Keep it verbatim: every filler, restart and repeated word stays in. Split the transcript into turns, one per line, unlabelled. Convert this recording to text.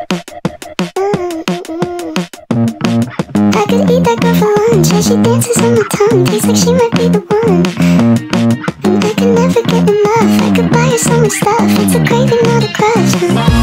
I could eat that girl for lunch, yeah, she dances on my tongue, tastes like she might be the one. And I can never get enough, I could buy her so much stuff, it's a craving, not a crush.